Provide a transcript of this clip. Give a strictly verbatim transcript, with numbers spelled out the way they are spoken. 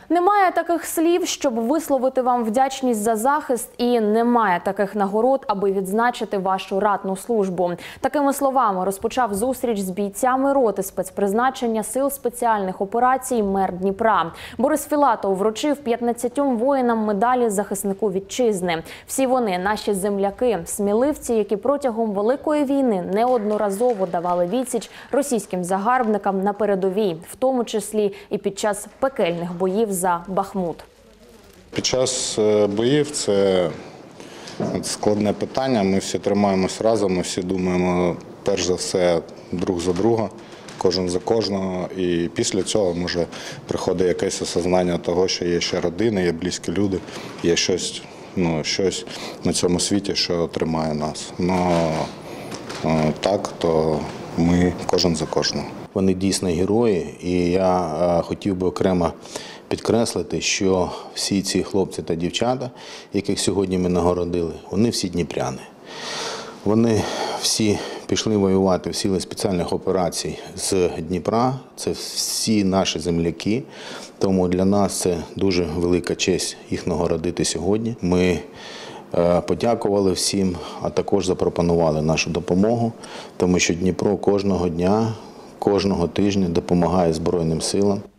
Немає таких слів, щоб висловити вам вдячність за захист, і немає таких нагород, аби відзначити вашу ратну службу. Такими словами розпочав зустріч з бійцями роти спецпризначення Сил спеціальних операцій мер Дніпра. Борис Філатов вручив п'ятнадцятьом воїнам медалі захиснику вітчизни. Всі вони – наші земляки, сміливці, які протягом Великої війни неодноразово давали відсіч російським загарбникам на передовій, в тому числі і під час пекельних боїв за Бахмут. Під час боїв це складне питання. Ми всі тримаємось разом, ми всі думаємо, перш за все, друг за друга, кожен за кожного. І після цього, може, приходить якесь осознання того, що є ще родини, є близькі люди, є щось, ну, щось на цьому світі, що тримає нас. Ну, так, то ми кожен за кожного. Вони дійсно герої, і я хотів би окремо підкреслити, що всі ці хлопці та дівчата, яких сьогодні ми нагородили, вони всі дніпряни. Вони всі пішли воювати в сили спеціальних операцій з Дніпра, це всі наші земляки, тому для нас це дуже велика честь їх нагородити сьогодні. Ми подякували всім, а також запропонували нашу допомогу, тому що Дніпро кожного дня, кожного тижня допомагає Збройним силам.